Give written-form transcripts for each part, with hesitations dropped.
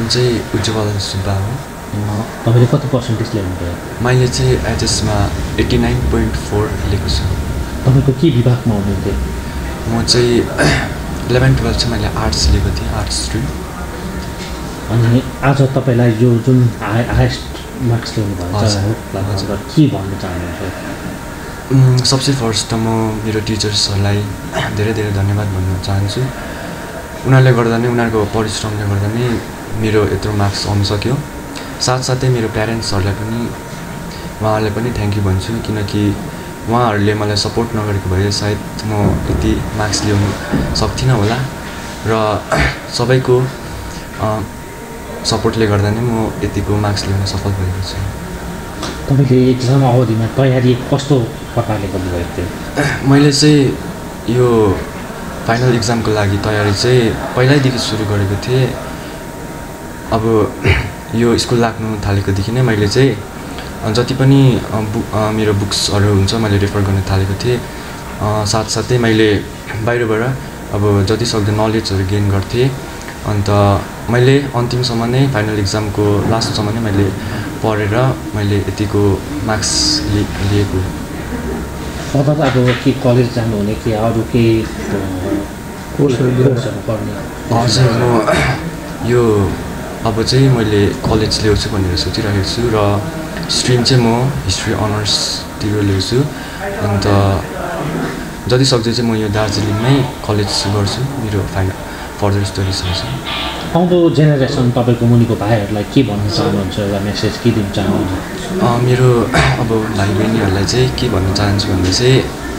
चाहिँ उज्जवल सुब्बा हो। तपाईले कति पर्सेन्टेज ल्याउनुभयो? मैले चाहिँ एचएसमा 89.4 ल्याएको छु। तपाईको के विभागमा हुनुहुन्थ्यो? म चाहिँ 11-12 चाहिँ मैले आर्ट्स लिएको थिएँ, आर्ट्स स्ट्रिम। अनि आज तपाईलाई यो जुन हाइएस्ट मार्क्स ल्याउनुभएको छ हो, के भन्न चाहनुहुन्छ? सबसे फर्स्ट त म मेरो टिचर्सहरूलाई धेरै धेरै धन्यवाद भन्न चाहन्छु। उनीहरूले गर्दा नै, उनीहरूको परिश्रमले गर्दा नै मेरो यत्रो मार्क्स आउन सक्यो। साथसाथै मेरो प्यारेन्ट्सहरूलाई पनि, उहाँहरूलाई पनि थ्याङ्क यू भन्छु, किनकि उहाँहरूले मलाई सपोर्ट नगरेको भए सायद म यति मार्क्स ल्याउनु सक्थिनँ होला। र सबैको सपोर्टले गर्दा नै म यतिको मार्क्स ल्याउन सफल भएको छु। तपाईँले एक्जाम अवधिमा तयारी कस्तो प्रकारले गर्नुभएको थियो? मैले चाहिँ यो फाइनल इक्जामको लागि तयारी चाहिँ पहिल्यैदेखि सुरु गरेको थिएँ। अब यो स्कुल लाग्नु थालेकोदेखि नै मैले चाहिँ जति पनि मेरो बुक्सहरू हुन्छ मैले रेफर गर्न थालेको थिएँ। साथसाथै मैले बाहिरबाट अब जति सक्दो नलेजहरू गेन गर्थेँ। अन्त मैले अन्तिमसम्म नै फाइनल इक्जामको लास्टसम्म नै मैले पढेर मैले यतिको मार्क्स लिएको। अब के कलेज जानुहुने कि अरू केही कोर्सहरू गर्ने? हजुर, म यो अब चाहिँ मैले कलेज ल्याउँछु भनेर सोचिरहेको छु र स्ट्रिम चाहिँ म हिस्ट्री अनर्सतिर ल्याउँछु। अन्त जति सक्दो चाहिँ म यो दार्जिलिङमै कलेज गर्छु, मेरो फर्दर स्टडिजहरू छ। आउँदो जेनेरेसन तपाईँको मुनिको भाइहरूलाई के भन्न चाहनुहुन्छ? एउटा मेसेज के दिन चाहनुहुन्छ? मेरो अब भाइ बहिनीहरूलाई चाहिँ के भन्न चाहन्छु भन्दा चाहिँ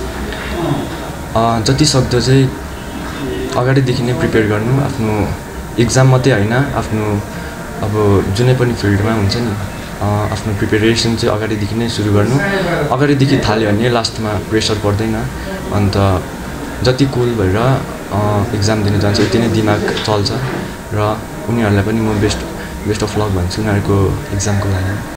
जति सक्दो चाहिँ अगाडिदेखि नै प्रिपेयर गर्नु। आफ्नो इक्जाम मात्रै होइन, आफ्नो अब जुनै पनि फिल्डमा हुन्छ नि, आफ्नो प्रिपेरेसन चाहिँ अगाडिदेखि नै सुरु गर्नु। अगाडिदेखि थाल्यो भने लास्टमा प्रेसर पर्दैन। अन्त जति कुल भएर इक्जाम दिन जान्छ यति नै दिमाग चल्छ। र उनीहरूलाई पनि म बेस्ट अफ लक भन्छु उनीहरूको इक्जामको लागि।